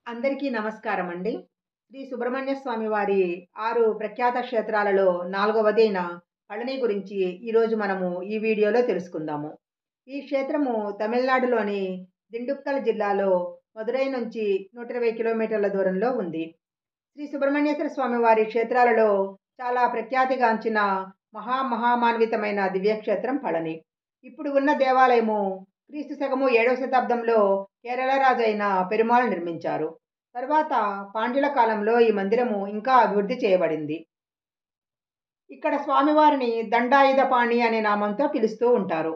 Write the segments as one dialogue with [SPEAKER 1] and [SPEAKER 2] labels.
[SPEAKER 1] అందరికీ నమస్కారం అండి. శ్రీ సుబ్రహ్మణ్య స్వామి వారి 6 ప్రఖ్యాత క్షేత్రాలలో 4వదైన పళని గురించి ఈరోజు మనము ఈ వీడియోలో తెలుసుకుందాము. ఈ క్షేత్రము తమిళనాడులోని దిండుక్కల్ జిల్లాలో మదురై నుంచి 120 కిలోమీటర్ల దూరంలో ఉంది. శ్రీ సుబ్రహ్మణ్యేశ్వర స్వామి వారి క్షేత్రాలలో చాలా ప్రఖ్యాతిగాంచిన మహామాన్వితమైన దివ్యక్షేత్రం పళని. ఇప్పుడు ఉన్న దేవాలయము క్రీస్తు శకము 7వ శతాబ్దంలో కేరళ రాజైన పెరుమాళ్ నిర్మించారు. తరువాత పాండ్యుల కాలంలో ఈ మందిరము ఇంకా అభివృద్ధి చేయబడింది. ఇక్కడ స్వామివారిని దండాయుధపాణి అనే నామంతో పిలుస్తూ ఉంటారు.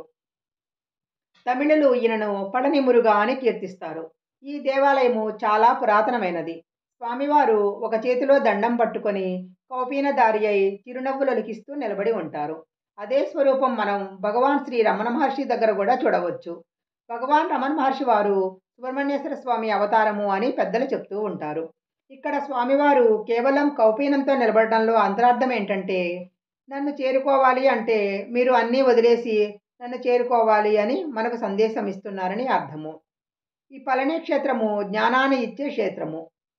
[SPEAKER 1] తమిళులు ఈయనను పళని మురుగా అని కీర్తిస్తారు. ఈ దేవాలయము చాలా పురాతనమైనది. స్వామివారు ఒక చేతిలో దండం పట్టుకొని కౌపీనధారి అయి చిరునవ్వులొలికిస్తూ నిలబడి ఉంటారు. అదే స్వరూపం మనం భగవాన్ శ్రీ రమణ మహర్షి దగ్గర కూడా చూడవచ్చు. భగవాన్ రమణ మహర్షి వారు సుబ్రహ్మణ్యేశ్వర స్వామి అవతారము అని పెద్దలు చెప్తూ ఉంటారు. ఇక్కడ స్వామివారు కేవలం కౌపీనంతో నిలబడడంలో అంతరార్థం ఏంటంటే, నన్ను చేరుకోవాలి అంటే మీరు అన్నీ వదిలేసి నన్ను చేరుకోవాలి అని మనకు సందేశం ఇస్తున్నారని అర్థము. ఈ పళని క్షేత్రము జ్ఞానాన్ని ఇచ్చే క్షేత్రము.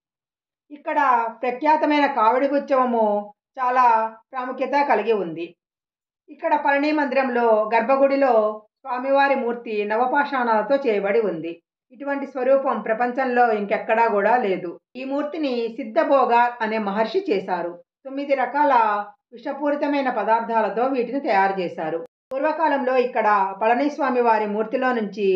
[SPEAKER 1] ఇక్కడ ప్రఖ్యాతమైన కావడి ఉత్సవము చాలా ప్రాముఖ్యత కలిగి ఉంది. ఇక్కడ పళని మందిరంలో గర్భగుడిలో స్వామివారి మూర్తి నవపాషాణాలతో చేయబడి ఉంది. ఇటువంటి స్వరూపం ప్రపంచంలో ఇంకెక్కడా కూడా లేదు. ఈ మూర్తిని సిద్ధభోగ అనే మహర్షి చేశారు. 9 రకాల విషపూరితమైన పదార్థాలతో వీటిని తయారు చేశారు. పూర్వకాలంలో ఇక్కడ పళని స్వామి వారి మూర్తిలో నుంచి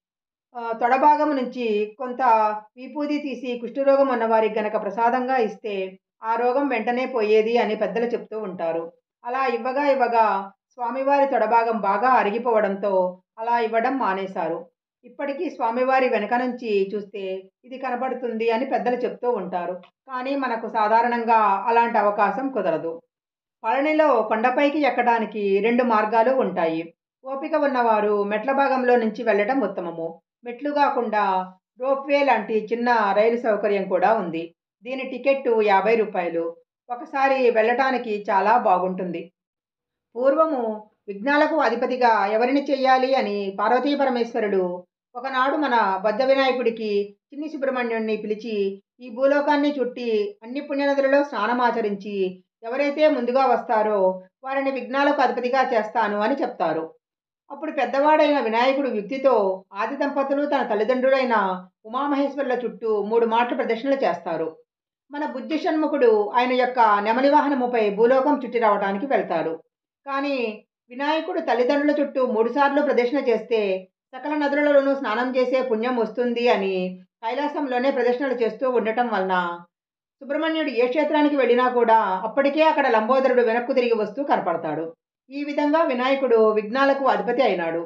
[SPEAKER 1] తొడభాగం నుంచి కొంత విభూది తీసి కుష్ఠరోగం ఉన్న వారికి గనక ప్రసాదంగా ఇస్తే ఆ రోగం వెంటనే పోయేది అని పెద్దలు చెప్తూ ఉంటారు. అలా ఇవ్వగా స్వామివారి తొడభాగం బాగా అరిగిపోవడంతో అలా ఇవ్వడం మానేశారు. ఇప్పటికీ స్వామివారి వెనక నుంచి చూస్తే ఇది కనబడుతుంది అని పెద్దలు చెప్తూ ఉంటారు. కానీ మనకు సాధారణంగా అలాంటి అవకాశం కుదరదు. పళనిలో కొండపైకి ఎక్కడానికి 2 మార్గాలు ఉంటాయి. ఓపిక ఉన్నవారు మెట్ల భాగంలో నుంచి వెళ్ళటం ఉత్తమము. మెట్లు కాకుండా రోప్వే లాంటి చిన్న రైలు సౌకర్యం కూడా ఉంది. దీని టికెట్టు 50 రూపాయలు. ఒకసారి వెళ్ళటానికి చాలా బాగుంటుంది. పూర్వము విఘ్నాలకు అధిపతిగా ఎవరిని చెయ్యాలి అని పార్వతీ పరమేశ్వరుడు ఒకనాడు మన బద్ధ వినాయకుడికి చిన్ని సుబ్రహ్మణ్యుణ్ణి పిలిచి ఈ భూలోకాన్ని చుట్టి అన్ని పుణ్యనదులలో స్నానమాచరించి ఎవరైతే ముందుగా వస్తారో వారిని విఘ్నాలకు అధిపతిగా చేస్తాను అని చెప్తారు. అప్పుడు పెద్దవాడైన వినాయకుడు యుక్తితో ఆది దంపతులు తన తల్లిదండ్రులైన ఉమామహేశ్వరుల చుట్టూ 3 మాటలు ప్రదక్షిణలు చేస్తారు. మన బుద్ధి షణ్ముఖుడు ఆయన యొక్క నెమలి వాహనముపై భూలోకం చుట్టి రావడానికి వెళ్తాడు. కానీ వినాయకుడు తల్లిదండ్రుల చుట్టూ 3 సార్లు ప్రదక్షిణ చేస్తే సకల నదులలోనూ స్నానం చేసే పుణ్యం వస్తుంది అని కైలాసంలోనే ప్రదక్షిణలు చేస్తూ ఉండటం వలన సుబ్రహ్మణ్యుడు ఏ క్షేత్రానికి వెళ్ళినా కూడా అప్పటికే అక్కడ లంబోదరుడు వెనక్కు తిరిగి వస్తూ కనపడతాడు. ఈ విధంగా వినాయకుడు విఘ్నాలకు అధిపతి అయినాడు.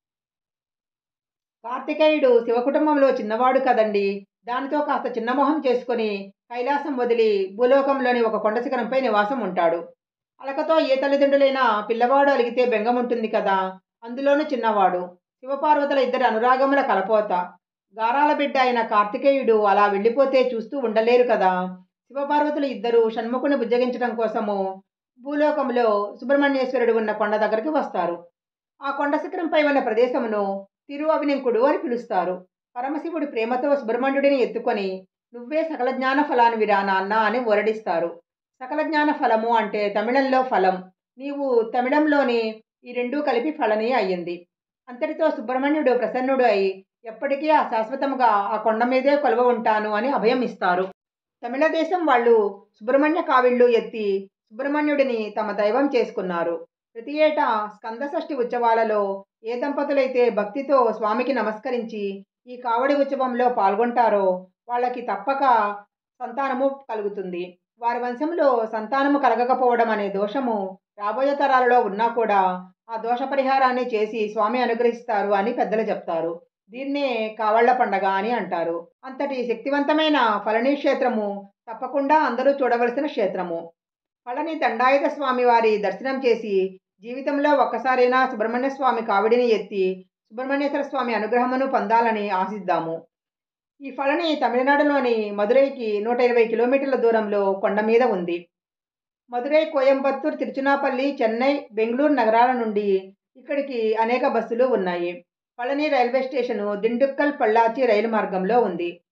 [SPEAKER 1] కార్తికేయుడు శివకుటుంబంలో చిన్నవాడు కదండి. దానితో కాస్త చిన్నమొహం చేసుకుని కైలాసం వదిలి భూలోకంలోని ఒక కొండ శిఖరంపై నివాసం ఉంటాడు. అలకతో ఏ తల్లిదండ్రులైనా పిల్లవాడు అలిగితే బెంగముంటుంది కదా, అందులోనూ చిన్నవాడు. శివపార్వతుల ఇద్దరి అనురాగముల కలపోత. గారాల బిడ్డ అయిన కార్తికేయుడు అలా వెళ్ళిపోతే చూస్తూ ఉండలేరు కదా. శివపార్వతులు ఇద్దరు షణ్ముఖుని బుజ్జగించడం కోసము భూలోకంలో సుబ్రహ్మణ్యేశ్వరుడు ఉన్న కొండ దగ్గరికి వస్తారు. ఆ కొండ శిఖరంపై ఉన్న ప్రదేశమును తిరువవినింకుడు అని పిలుస్తారు. పరమశివుడు ప్రేమతో సుబ్రహ్మణ్యుడిని ఎత్తుకొని నువ్వే సకల జ్ఞాన ఫలానివిరా నాన్న అని ఊరడిస్తారు. సకల జ్ఞాన ఫలము అంటే తమిళంలో ఫలం. నీవు తమిళంలోని ఈ 2 కలిపి ఫళని అయ్యింది. అంతటితో సుబ్రహ్మణ్యుడు ప్రసన్నుడు అయి ఎప్పటికీ ఆ శాశ్వతముగా ఆ కొండ మీదే కొలువ ఉంటాను అని అభయం ఇస్తారు. తమిళ దేశం వాళ్ళు సుబ్రహ్మణ్య కావిళ్ళు ఎత్తి సుబ్రహ్మణ్యుడిని తమ దైవం చేసుకున్నారు. ప్రతి ఏటా స్కంద షష్ఠి ఉత్సవాలలో ఏ దంపతులైతే భక్తితో స్వామికి నమస్కరించి ఈ కావడి ఉత్సవంలో పాల్గొంటారో వాళ్ళకి తప్పక సంతానము కలుగుతుంది. వారి వంశంలో సంతానము కలగకపోవడం అనే దోషము రాబోయే తరాలలో ఉన్నా కూడా ఆ దోష పరిహారాన్ని చేసి స్వామి అనుగ్రహిస్తారు అని పెద్దలు చెప్తారు. దీన్నే కావళ్ల పండగ అని అంటారు. అంతటి శక్తివంతమైన పళని క్షేత్రము తప్పకుండా అందరూ చూడవలసిన క్షేత్రము. పళని దండాయుధ స్వామి వారి దర్శనం చేసి జీవితంలో ఒక్కసారైనా సుబ్రహ్మణ్య స్వామి కావిడిని ఎత్తి సుబ్రహ్మణ్యేశ్వర స్వామి అనుగ్రహమును పొందాలని ఆశిద్దాము. ఈ పళని తమిళనాడులోని మదురైకి 120 కిలోమీటర్ల దూరంలో కొండ మీద ఉంది. మదురై, కోయంబత్తూర్, తిరుచునాపల్లి, చెన్నై, బెంగళూరు నగరాల నుండి ఇక్కడికి అనేక బస్సులు ఉన్నాయి. పళని రైల్వే స్టేషను దిండుక్కల్ పొల్లాచి రైలు మార్గంలో ఉంది.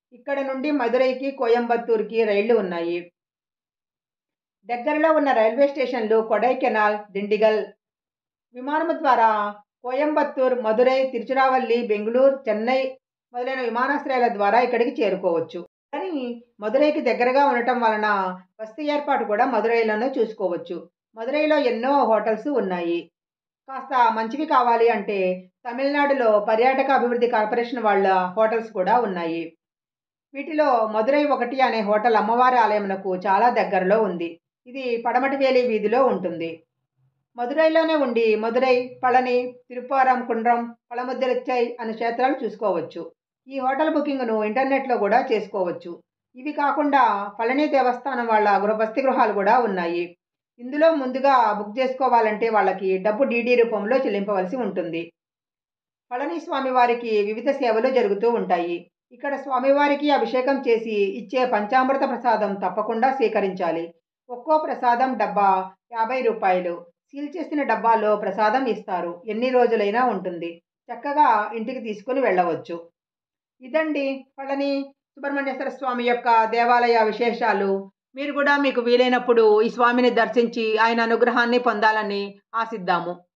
[SPEAKER 1] ఇక్కడ నుండి మదురైకి, కోయంబత్తూర్‌కి రైళ్లు ఉన్నాయి. దగ్గరలో ఉన్న రైల్వే స్టేషన్లు కొడైకెనాల్, దిండిగల్. విమానము ద్వారా కోయంబత్తూర్, మదురై, తిరుచిరావల్లి, బెంగుళూరు, చెన్నై మొదలైన విమానాశ్రయాల ద్వారా ఇక్కడికి చేరుకోవచ్చు. కానీ మదురైకి దగ్గరగా ఉండటం వలన వసతి ఏర్పాటు కూడా మదురైలోనే చూసుకోవచ్చు. మదురైలో ఎన్నో హోటల్స్ ఉన్నాయి. కాస్త మంచివి కావాలి అంటే తమిళనాడులో పర్యాటక అభివృద్ధి కార్పొరేషన్ వాళ్ళ హోటల్స్ కూడా ఉన్నాయి. వీటిలో మదురై 1 అనే హోటల్ అమ్మవారి ఆలయమునకు చాలా దగ్గరలో ఉంది. ఇది పడమటివేలి వీధిలో ఉంటుంది. మదురైలోనే ఉండి మదురై, పళని, తిరుప్పారం కుండ్రం, పళముద్దిరచ్చై అనే క్షేత్రాలు చూసుకోవచ్చు. ఈ హోటల్ బుకింగ్‌ను ఇంటర్నెట్‌లో కూడా చేసుకోవచ్చు. ఇవి కాకుండా పళని దేవస్థానం వాళ్ళ వసతి గృహాలు కూడా ఉన్నాయి. ఇందులో ముందుగా బుక్ చేసుకోవాలంటే వాళ్ళకి డబ్బు డీడీ రూపంలో చెల్లింపవలసి ఉంటుంది. పళని స్వామివారికి వివిధ సేవలు జరుగుతూ ఉంటాయి. ఇక్కడ స్వామివారికి అభిషేకం చేసి ఇచ్చే పంచామృత ప్రసాదం తప్పకుండా స్వీకరించాలి. ఒక్కో ప్రసాదం డబ్బా రూ. 50. సీల్ చేసిన డబ్బాలో ప్రసాదం ఇస్తారు. ఎన్ని రోజులైనా ఉంటుంది. చక్కగా ఇంటికి తీసుకొని వెళ్ళవచ్చు. ఇదండి పళని సుబ్రహ్మణ్యేశ్వర స్వామి యొక్క దేవాలయ విశేషాలు. మీరు కూడా మీకు వీలైనప్పుడు ఈ స్వామిని దర్శించి ఆయన అనుగ్రహాన్ని పొందాలని ఆశిద్దాము.